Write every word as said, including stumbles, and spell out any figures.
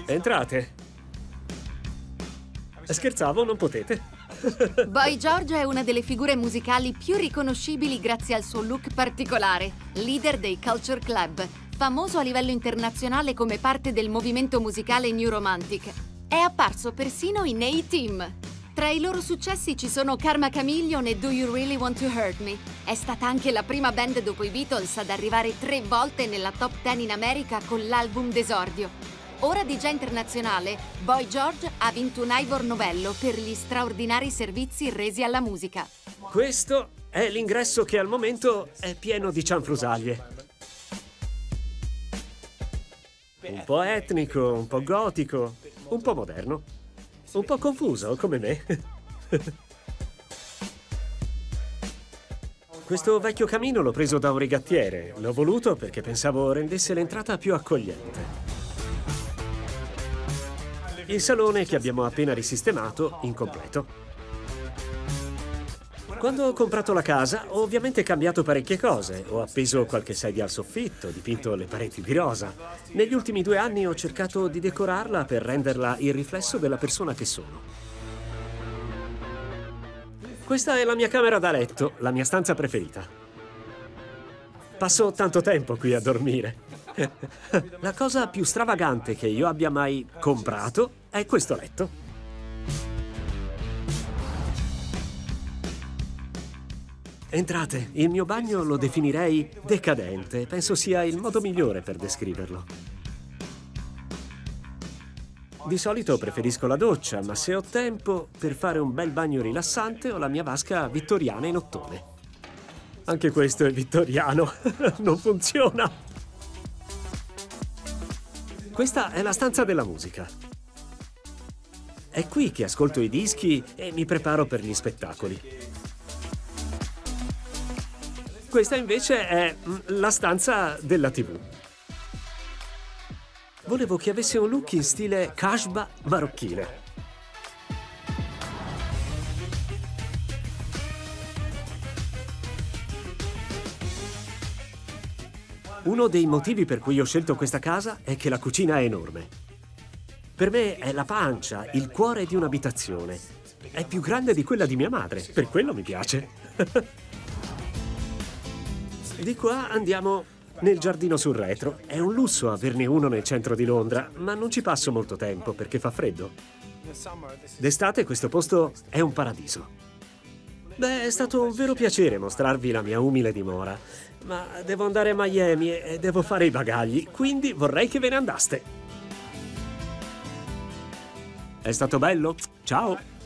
Entrate. Scherzavo, non potete. Boy George è una delle figure musicali più riconoscibili grazie al suo look particolare, leader dei Culture Club, famoso a livello internazionale come parte del movimento musicale New Romantic. È apparso persino in A-Team. Tra i loro successi ci sono Karma Chameleon e Do You Really Want to Hurt Me? È stata anche la prima band dopo i Beatles ad arrivare tre volte nella top dieci in America con l'album d'esordio. Ora D J internazionale, Boy George ha vinto un Ivor Novello per gli straordinari servizi resi alla musica. Questo è l'ingresso che al momento è pieno di cianfrusaglie. Un po' etnico, un po' gotico, un po' moderno, un po' confuso come me. Questo vecchio camino l'ho preso da un rigattiere. L'ho voluto perché pensavo rendesse l'entrata più accogliente. Il salone che abbiamo appena risistemato, incompleto. Quando ho comprato la casa, ho ovviamente cambiato parecchie cose. Ho appeso qualche sedia al soffitto, dipinto le pareti di rosa. Negli ultimi due anni ho cercato di decorarla per renderla il riflesso della persona che sono. Questa è la mia camera da letto, la mia stanza preferita. Passo tanto tempo qui a dormire. La cosa più stravagante che io abbia mai comprato è questo letto. Entrate, il mio bagno lo definirei decadente. Penso sia il modo migliore per descriverlo. Di solito preferisco la doccia, ma se ho tempo per fare un bel bagno rilassante ho la mia vasca vittoriana in ottone. Anche questo è vittoriano. Non funziona. Questa è la stanza della musica. È qui che ascolto i dischi e mi preparo per gli spettacoli. Questa invece è la stanza della tivù. Volevo che avesse un look in stile Kashba marocchino. Uno dei motivi per cui ho scelto questa casa è che la cucina è enorme. Per me è la pancia, il cuore di un'abitazione. È più grande di quella di mia madre, per quello mi piace. Di qua andiamo nel giardino sul retro. È un lusso averne uno nel centro di Londra, ma non ci passo molto tempo perché fa freddo. D'estate questo posto è un paradiso. Beh, è stato un vero piacere mostrarvi la mia umile dimora, ma devo andare a Miami e devo fare i bagagli, quindi vorrei che ve ne andaste. È stato bello? Ciao!